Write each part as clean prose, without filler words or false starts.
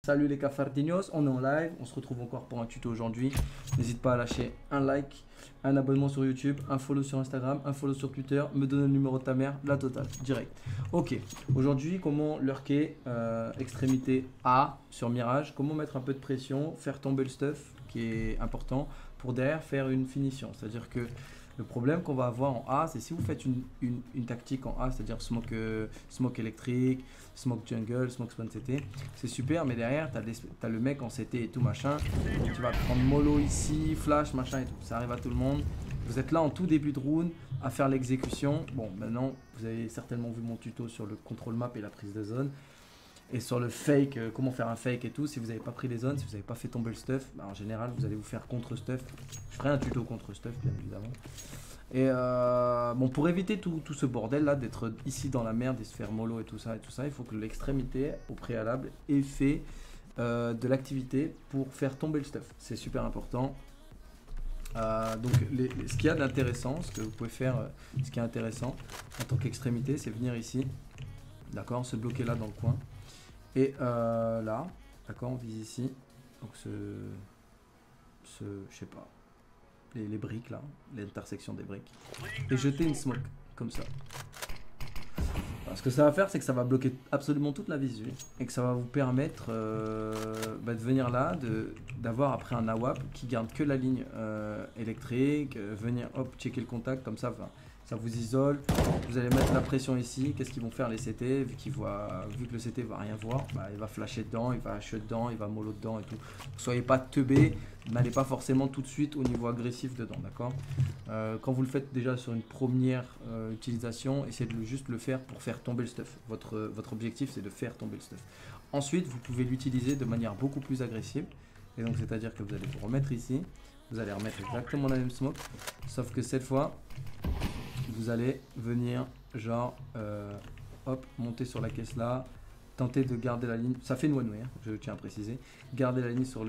Salut les cafardinos, on est en live, on se retrouve encore pour un tuto aujourd'hui. N'hésite pas à lâcher un like, un abonnement sur YouTube, un follow sur Instagram, un follow sur Twitter, me donner le numéro de ta mère, la totale, direct. Ok, aujourd'hui comment lurker extrémité A sur Mirage, comment mettre un peu de pression, faire tomber le stuff qui est important pour derrière faire une finition. C'est-à-dire que le problème qu'on va avoir en A, c'est si vous faites une tactique en A, c'est-à-dire smoke électrique, smoke jungle, smoke spawn CT, c'est super, mais derrière, tu as le mec en CT et tout machin. Donc, tu vas prendre mollo ici, flash, machin et tout. Ça arrive à tout le monde. Vous êtes là en tout début de round à faire l'exécution. Bon, maintenant, vous avez certainement vu mon tuto sur le contrôle map et la prise de zone. Et sur le fake, comment faire un fake et tout, si vous n'avez pas pris les zones, si vous n'avez pas fait tomber le stuff, bah en général vous allez vous faire contre stuff. Je ferai un tuto contre stuff bien évidemment. Et bon, pour éviter tout ce bordel là, d'être ici dans la merde et se faire mollo et tout ça, il faut que l'extrémité au préalable ait fait de l'activité pour faire tomber le stuff. C'est super important. Donc ce qu'il y a d'intéressant, ce que vous pouvez faire, ce qui est intéressant en tant qu'extrémité, c'est venir ici, d'accord, se bloquer là dans le coin. Et là, d'accord, on vise ici, donc je sais pas, les briques là, l'intersection des briques, et jeter une smoke, comme ça. Alors, ce que ça va faire, c'est que ça va bloquer absolument toute la visu, et que ça va vous permettre de venir là, d'avoir après un AWAP qui garde que la ligne électrique, venir hop, checker le contact, comme ça, ça vous isole, vous allez mettre la pression ici. Qu'est-ce qu'ils vont faire les CT, vu que le CT va rien voir, bah, il va flasher dedans, il va HE dedans, il va mollo dedans et tout. Soyez pas teubés, n'allez pas forcément tout de suite au niveau agressif dedans, d'accord. Quand vous le faites déjà sur une première utilisation, essayez de juste le faire pour faire tomber le stuff. Votre objectif, c'est de faire tomber le stuff. Ensuite, vous pouvez l'utiliser de manière beaucoup plus agressive. Et donc, c'est-à-dire que vous allez vous remettre ici, vous allez remettre exactement la même smoke, sauf que cette fois, vous allez venir genre hop, monter sur la caisse là, tenter de garder la ligne, ça fait une one way, hein, je tiens à préciser, garder la ligne sur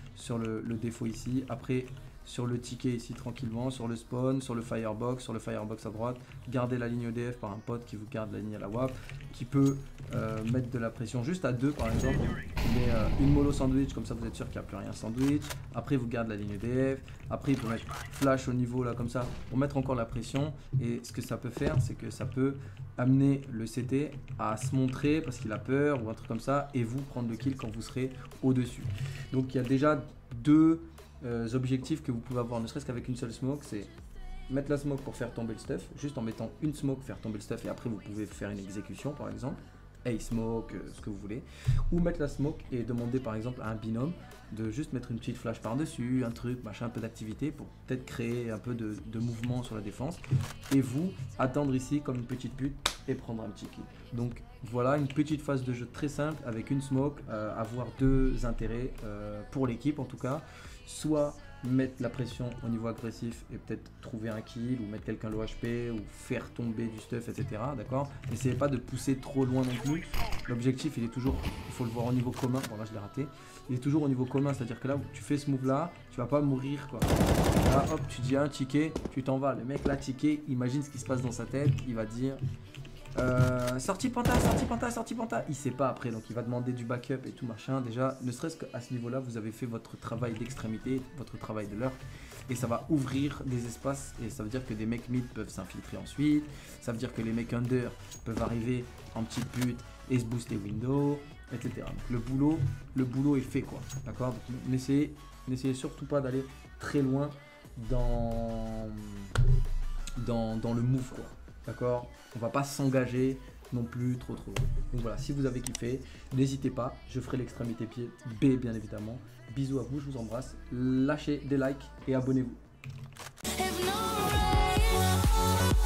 le défaut ici, après sur le ticket ici tranquillement, sur le spawn, sur le firebox à droite, garder la ligne EDF par un pote qui vous garde la ligne à la WAP, qui peut mettre de la pression juste à 2 par exemple, mais une mollo sandwich, comme ça vous êtes sûr qu'il n'y a plus rien sandwich, après vous gardez la ligne EDF, après il peut mettre flash au niveau là comme ça, pour mettre encore la pression, et ce que ça peut faire, c'est que ça peut amener le CT à se montrer parce qu'il a peur ou un truc comme ça, et vous prendre le kill quand vous serez au-dessus. Donc il y a déjà deux objectifs que vous pouvez avoir, ne serait-ce qu'avec une seule smoke, c'est mettre la smoke pour faire tomber le stuff, juste en mettant une smoke faire tomber le stuff, et après vous pouvez faire une exécution par exemple, smoke, ce que vous voulez, ou mettre la smoke et demander par exemple à un binôme de juste mettre une petite flash par dessus, un truc, machin, un peu d'activité pour peut-être créer un peu de mouvement sur la défense, et vous attendre ici comme une petite pute et prendre un petit kill. Donc voilà une petite phase de jeu très simple avec une smoke, avoir deux intérêts pour l'équipe en tout cas, soit mettre la pression au niveau agressif et peut-être trouver un kill ou mettre quelqu'un l'OHP ou faire tomber du stuff, etc. D'accord. N'essayez pas de pousser trop loin non plus. L'objectif il est toujours, il faut le voir au niveau commun. Bon là je l'ai raté. Il est toujours au niveau commun, c'est-à-dire que là où tu fais ce move là, tu vas pas mourir quoi. Là hop, tu dis un ticket, tu t'en vas. Le mec là ticket, imagine ce qui se passe dans sa tête, il va dire sortie panta, sortie panta, sortie panta. Il sait pas après, donc il va demander du backup et tout machin. Déjà, ne serait-ce qu'à ce niveau-là, vous avez fait votre travail d'extrémité, votre travail de lurk, et ça va ouvrir des espaces. Et ça veut dire que des mecs mid peuvent s'infiltrer ensuite. Ça veut dire que les mecs under peuvent arriver en petite pute et se booster window, etc. Donc le boulot est fait quoi. D'accord. N'essayez surtout pas d'aller très loin dans le move quoi. D'accord, on va pas s'engager non plus trop loin. Donc voilà, si vous avez kiffé, n'hésitez pas, je ferai l'extrémité pied B bien évidemment. Bisous à vous, je vous embrasse, lâchez des likes et abonnez-vous.